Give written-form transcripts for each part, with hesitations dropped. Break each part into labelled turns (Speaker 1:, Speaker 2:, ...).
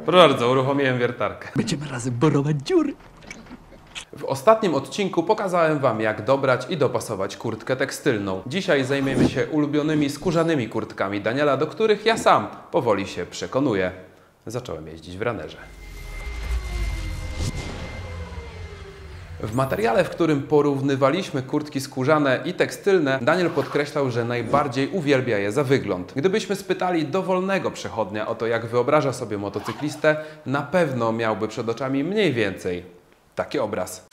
Speaker 1: Proszę bardzo, uruchomiłem wiertarkę.
Speaker 2: Będziemy razem borować dziury.
Speaker 1: W ostatnim odcinku pokazałem Wam, jak dobrać i dopasować kurtkę tekstylną. Dzisiaj zajmiemy się ulubionymi skórzanymi kurtkami Daniela, do których ja sam powoli się przekonuję. Zacząłem jeździć w ranerze. W materiale, w którym porównywaliśmy kurtki skórzane i tekstylne, Daniel podkreślał, że najbardziej uwielbia je za wygląd. Gdybyśmy spytali dowolnego przechodnia o to, jak wyobraża sobie motocyklistę, na pewno miałby przed oczami mniej więcej taki obraz.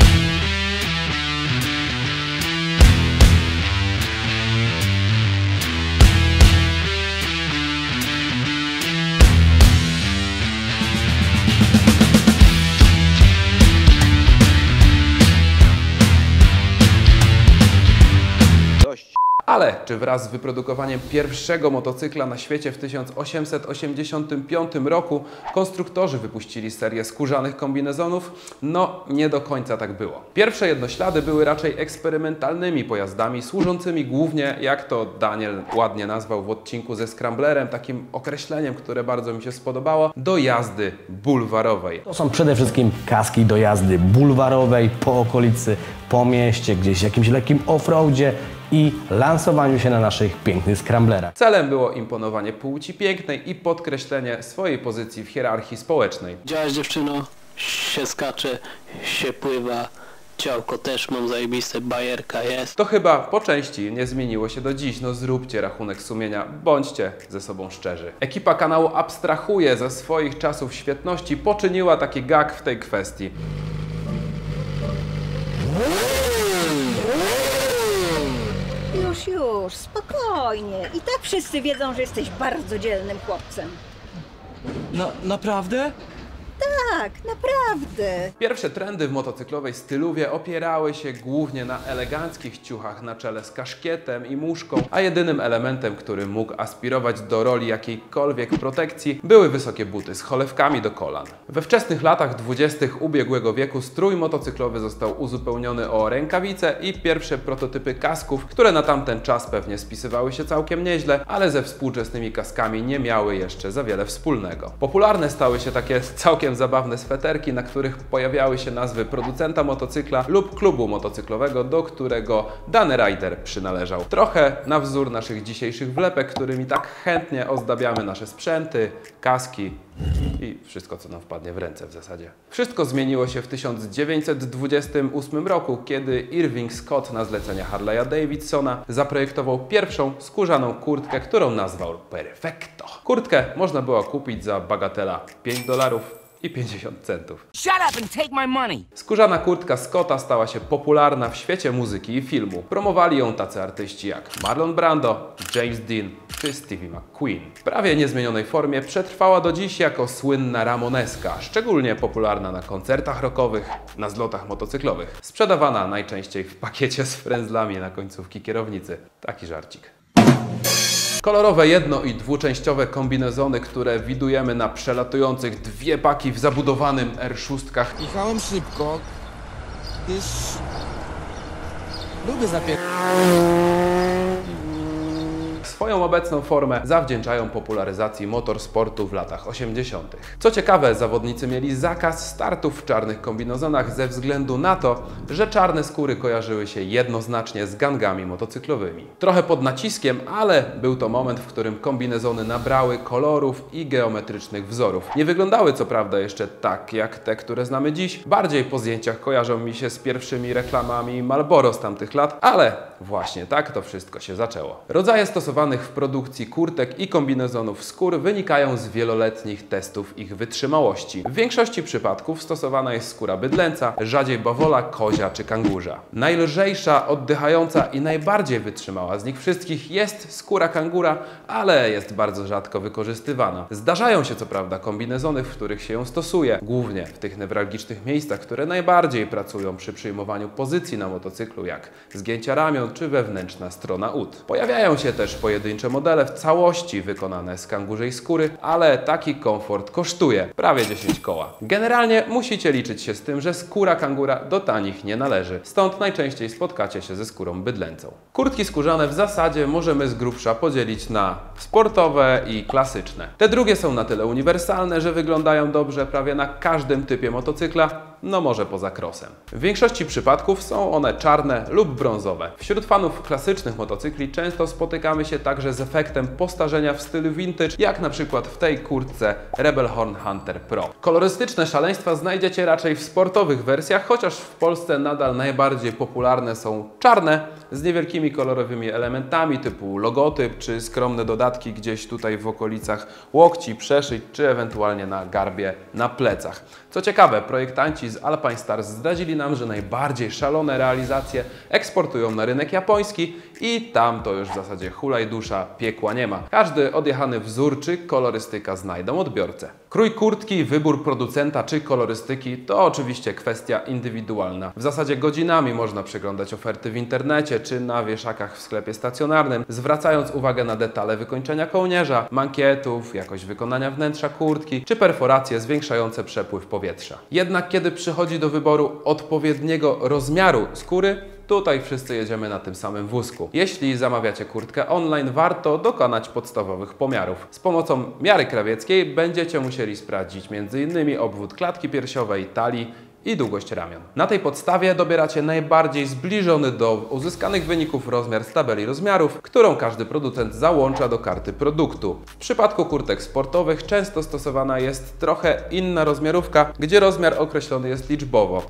Speaker 1: Ale czy wraz z wyprodukowaniem pierwszego motocykla na świecie w 1885 roku konstruktorzy wypuścili serię skórzanych kombinezonów? No, nie do końca tak było. Pierwsze jednoślady były raczej eksperymentalnymi pojazdami, służącymi głównie, jak to Daniel ładnie nazwał w odcinku ze Scramblerem, takim określeniem, które bardzo mi się spodobało, do jazdy bulwarowej.
Speaker 2: To są przede wszystkim kaski do jazdy bulwarowej, po okolicy, po mieście, gdzieś w jakimś lekkim offroadzie i lansowaniu się na naszych pięknych scramblerach.
Speaker 1: Celem było imponowanie płci pięknej i podkreślenie swojej pozycji w hierarchii społecznej.
Speaker 3: Działaś dziewczyno, się skacze, się pływa, ciałko też mam zajebiste, bajerka jest.
Speaker 1: To chyba po części nie zmieniło się do dziś, no zróbcie rachunek sumienia, bądźcie ze sobą szczerzy. Ekipa kanału abstrahuje ze swoich czasów świetności, poczyniła taki gag w tej kwestii.
Speaker 4: Już, spokojnie. I tak wszyscy wiedzą, że jesteś bardzo dzielnym chłopcem.
Speaker 5: Naprawdę?
Speaker 4: Tak, naprawdę.
Speaker 1: Pierwsze trendy w motocyklowej styluwie opierały się głównie na eleganckich ciuchach na czele z kaszkietem i muszką, a jedynym elementem, który mógł aspirować do roli jakiejkolwiek protekcji, były wysokie buty z cholewkami do kolan. We wczesnych latach 20. ubiegłego wieku strój motocyklowy został uzupełniony o rękawice i pierwsze prototypy kasków, które na tamten czas pewnie spisywały się całkiem nieźle, ale ze współczesnymi kaskami nie miały jeszcze za wiele wspólnego. Popularne stały się takie całkiem zabawne sweterki, na których pojawiały się nazwy producenta motocykla lub klubu motocyklowego, do którego dany rider przynależał. Trochę na wzór naszych dzisiejszych wlepek, którymi tak chętnie ozdabiamy nasze sprzęty, kaski i wszystko, co nam wpadnie w ręce w zasadzie. Wszystko zmieniło się w 1928 roku, kiedy Irving Scott na zlecenie Harley'a Davidsona zaprojektował pierwszą skórzaną kurtkę, którą nazwał Perfecto. Kurtkę można było kupić za bagatela $5 i 50 centów.
Speaker 5: Shut up and take my money!
Speaker 1: Skórzana kurtka Scotta stała się popularna w świecie muzyki i filmu. Promowali ją tacy artyści jak Marlon Brando, James Dean czy Stevie McQueen. W prawie niezmienionej formie przetrwała do dziś jako słynna ramoneska, szczególnie popularna na koncertach rockowych, na zlotach motocyklowych. Sprzedawana najczęściej w pakiecie z frędzlami na końcówki kierownicy. Taki żarcik. Kolorowe jedno- i dwuczęściowe kombinezony, które widujemy na przelatujących dwie paki w zabudowanym R6.
Speaker 6: Jechałem szybko, gdyż lubię
Speaker 1: Swoją obecną formę zawdzięczają popularyzacji motorsportu w latach 80. Co ciekawe, zawodnicy mieli zakaz startów w czarnych kombinezonach ze względu na to, że czarne skóry kojarzyły się jednoznacznie z gangami motocyklowymi. Trochę pod naciskiem, ale był to moment, w którym kombinezony nabrały kolorów i geometrycznych wzorów. Nie wyglądały co prawda jeszcze tak jak te, które znamy dziś. Bardziej po zdjęciach kojarzą mi się z pierwszymi reklamami Marlboro z tamtych lat, ale właśnie tak to wszystko się zaczęło. Rodzaje stosowanych w produkcji kurtek i kombinezonów skór wynikają z wieloletnich testów ich wytrzymałości. W większości przypadków stosowana jest skóra bydlęca, rzadziej bawola, kozia czy kangurza. Najlżejsza, oddychająca i najbardziej wytrzymała z nich wszystkich jest skóra kangura, ale jest bardzo rzadko wykorzystywana. Zdarzają się co prawda kombinezony, w których się ją stosuje, głównie w tych newralgicznych miejscach, które najbardziej pracują przy przyjmowaniu pozycji na motocyklu, jak zgięcia ramion czy wewnętrzna strona ud. Pojawiają się też pojedyncze modele w całości wykonane z kangurzej skóry, ale taki komfort kosztuje prawie 10 koła. Generalnie musicie liczyć się z tym, że skóra kangura do tanich nie należy, stąd najczęściej spotkacie się ze skórą bydlęcą. Kurtki skórzane w zasadzie możemy z grubsza podzielić na sportowe i klasyczne. Te drugie są na tyle uniwersalne, że wyglądają dobrze prawie na każdym typie motocykla, no może poza crossem. W większości przypadków są one czarne lub brązowe. Wśród fanów klasycznych motocykli często spotykamy się także z efektem postarzenia w stylu vintage, jak na przykład w tej kurtce Rebel Horn Hunter Pro. Kolorystyczne szaleństwa znajdziecie raczej w sportowych wersjach, chociaż w Polsce nadal najbardziej popularne są czarne z niewielkimi kolorowymi elementami typu logotyp czy skromne dodatki gdzieś tutaj w okolicach łokci, przeszyć czy ewentualnie na garbie na plecach. Co ciekawe, projektanci z Alpine Stars zdradzili nam, że najbardziej szalone realizacje eksportują na rynek japoński i tam to już w zasadzie hulaj dusza, piekła nie ma. Każdy odjechany wzór czy kolorystyka znajdą odbiorcę. Krój kurtki, wybór producenta czy kolorystyki to oczywiście kwestia indywidualna. W zasadzie godzinami można przeglądać oferty w internecie czy na wieszakach w sklepie stacjonarnym, zwracając uwagę na detale wykończenia kołnierza, mankietów, jakość wykonania wnętrza kurtki czy perforacje zwiększające przepływ powietrza. Jednak kiedy przychodzi do wyboru odpowiedniego rozmiaru skóry, tutaj wszyscy jedziemy na tym samym wózku. Jeśli zamawiacie kurtkę online, warto dokonać podstawowych pomiarów. Z pomocą miary krawieckiej będziecie musieli sprawdzić m.in. obwód klatki piersiowej, talii i długość ramion. Na tej podstawie dobieracie najbardziej zbliżony do uzyskanych wyników rozmiar z tabeli rozmiarów, którą każdy producent załącza do karty produktu. W przypadku kurtek sportowych często stosowana jest trochę inna rozmiarówka, gdzie rozmiar określony jest liczbowo.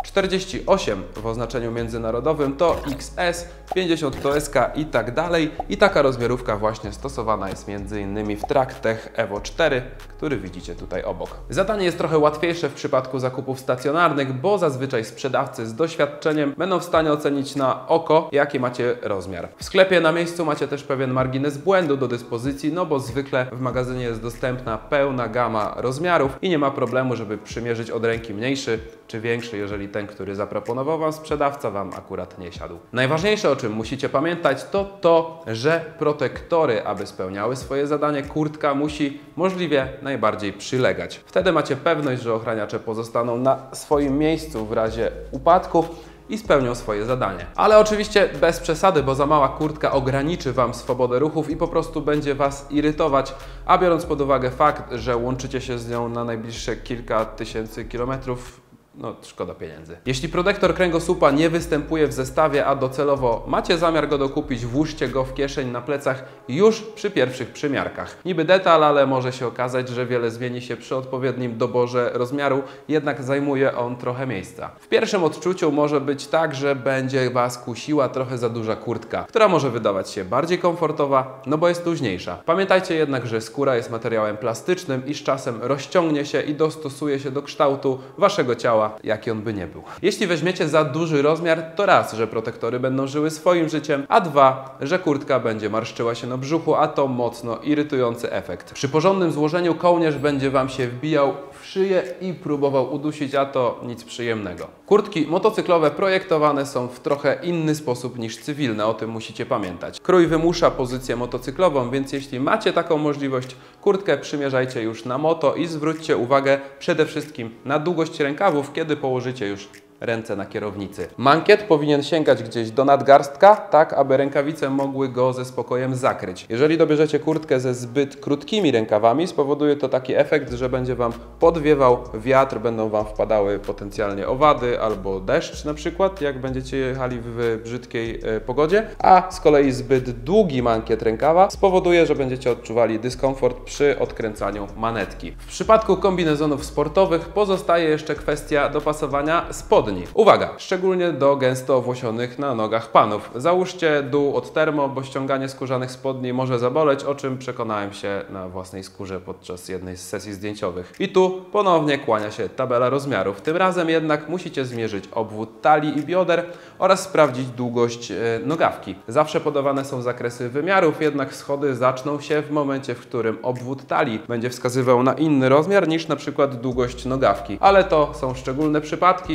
Speaker 1: 48 w oznaczeniu międzynarodowym to XS, 50 to SK i tak dalej. I taka rozmiarówka właśnie stosowana jest m.in. w Tractech Evo 4, który widzicie tutaj obok. Zadanie jest trochę łatwiejsze w przypadku zakupów stacjonarnych, bo zazwyczaj sprzedawcy z doświadczeniem będą w stanie ocenić na oko, jaki macie rozmiar. W sklepie na miejscu macie też pewien margines błędu do dyspozycji, no bo zwykle w magazynie jest dostępna pełna gama rozmiarów i nie ma problemu, żeby przymierzyć od ręki mniejszy czy większy, jeżeli ten, który zaproponował Wam sprzedawca, Wam akurat nie siadł. Najważniejsze, o czym musicie pamiętać, to, że protektory, aby spełniały swoje zadanie, kurtka musi możliwie najbardziej przylegać. Wtedy macie pewność, że ochraniacze pozostaną na swoim miejscu w razie upadku i spełnią swoje zadanie. Ale oczywiście bez przesady, bo za mała kurtka ograniczy Wam swobodę ruchów i po prostu będzie Was irytować, a biorąc pod uwagę fakt, że łączycie się z nią na najbliższe kilka tysięcy kilometrów, no szkoda pieniędzy. Jeśli protektor kręgosłupa nie występuje w zestawie, a docelowo macie zamiar go dokupić, włóżcie go w kieszeń na plecach już przy pierwszych przymiarkach. Niby detal, ale może się okazać, że wiele zmieni się przy odpowiednim doborze rozmiaru, jednak zajmuje on trochę miejsca. W pierwszym odczuciu może być tak, że będzie Was kusiła trochę za duża kurtka, która może wydawać się bardziej komfortowa, no bo jest luźniejsza. Pamiętajcie jednak, że skóra jest materiałem plastycznym i z czasem rozciągnie się i dostosuje się do kształtu Waszego ciała, jaki on by nie był. Jeśli weźmiecie za duży rozmiar, to raz, że protektory będą żyły swoim życiem, a dwa, że kurtka będzie marszczyła się na brzuchu, a to mocno irytujący efekt. Przy porządnym złożeniu kołnierz będzie Wam się wbijał w szyję i próbował udusić, a to nic przyjemnego. Kurtki motocyklowe projektowane są w trochę inny sposób niż cywilne, o tym musicie pamiętać. Krój wymusza pozycję motocyklową, więc jeśli macie taką możliwość, kurtkę przymierzajcie już na moto i zwróćcie uwagę przede wszystkim na długość rękawów, kiedy położycie już ręce na kierownicy. Mankiet powinien sięgać gdzieś do nadgarstka, tak aby rękawice mogły go ze spokojem zakryć. Jeżeli dobierzecie kurtkę ze zbyt krótkimi rękawami, spowoduje to taki efekt, że będzie Wam podwiewał wiatr, będą Wam wpadały potencjalnie owady albo deszcz na przykład, jak będziecie jechali w brzydkiej pogodzie, a z kolei zbyt długi mankiet rękawa spowoduje, że będziecie odczuwali dyskomfort przy odkręcaniu manetki. W przypadku kombinezonów sportowych pozostaje jeszcze kwestia dopasowania spodni. Uwaga! Szczególnie do gęsto owłosionych na nogach panów. Załóżcie dół od termo, bo ściąganie skórzanych spodni może zaboleć, o czym przekonałem się na własnej skórze podczas jednej z sesji zdjęciowych. I tu ponownie kłania się tabela rozmiarów. Tym razem jednak musicie zmierzyć obwód talii i bioder oraz sprawdzić długość nogawki. Zawsze podawane są zakresy wymiarów, jednak schody zaczną się w momencie, w którym obwód talii będzie wskazywał na inny rozmiar niż na przykład długość nogawki. Ale to są szczególne przypadki i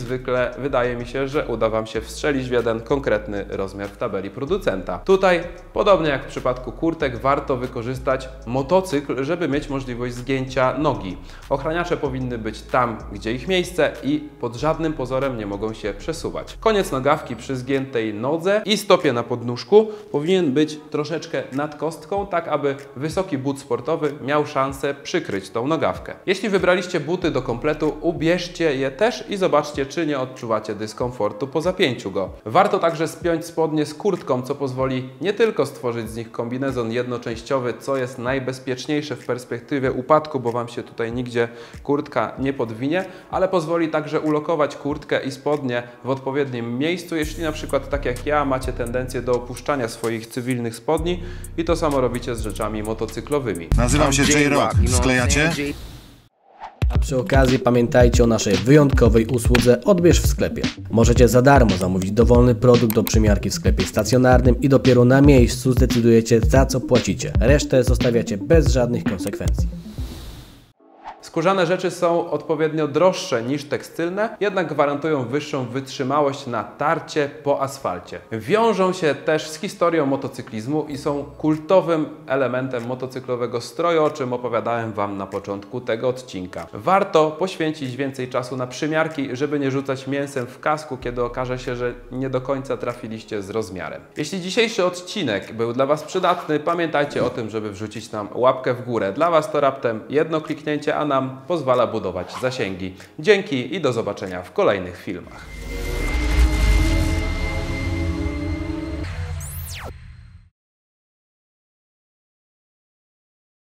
Speaker 1: zwykle wydaje mi się, że uda Wam się wstrzelić w jeden konkretny rozmiar w tabeli producenta. Tutaj, podobnie jak w przypadku kurtek, warto wykorzystać motocykl, żeby mieć możliwość zgięcia nogi. Ochraniacze powinny być tam, gdzie ich miejsce i pod żadnym pozorem nie mogą się przesuwać. Koniec nogawki przy zgiętej nodze i stopie na podnóżku powinien być troszeczkę nad kostką, tak aby wysoki but sportowy miał szansę przykryć tą nogawkę. Jeśli wybraliście buty do kompletu, ubierzcie je też i zobaczcie, czy nie odczuwacie dyskomfortu po zapięciu go. Warto także spiąć spodnie z kurtką, co pozwoli nie tylko stworzyć z nich kombinezon jednoczęściowy, co jest najbezpieczniejsze w perspektywie upadku, bo Wam się tutaj nigdzie kurtka nie podwinie, ale pozwoli także ulokować kurtkę i spodnie w odpowiednim miejscu, jeśli na przykład tak jak ja macie tendencję do opuszczania swoich cywilnych spodni i to samo robicie z rzeczami motocyklowymi.
Speaker 5: Nazywam się J-Rock. Sklejacie?
Speaker 2: A przy okazji pamiętajcie o naszej wyjątkowej usłudze Odbierz w sklepie. Możecie za darmo zamówić dowolny produkt do przymiarki w sklepie stacjonarnym i dopiero na miejscu zdecydujecie, za co płacicie. Resztę zostawiacie bez żadnych konsekwencji.
Speaker 1: Skórzane rzeczy są odpowiednio droższe niż tekstylne, jednak gwarantują wyższą wytrzymałość na tarcie po asfalcie. Wiążą się też z historią motocyklizmu i są kultowym elementem motocyklowego stroju, o czym opowiadałem Wam na początku tego odcinka. Warto poświęcić więcej czasu na przymiarki, żeby nie rzucać mięsem w kasku, kiedy okaże się, że nie do końca trafiliście z rozmiarem. Jeśli dzisiejszy odcinek był dla Was przydatny, pamiętajcie o tym, żeby wrzucić nam łapkę w górę. Dla Was to raptem jedno kliknięcie, a nam pozwala budować zasięgi. Dzięki i do zobaczenia w kolejnych filmach.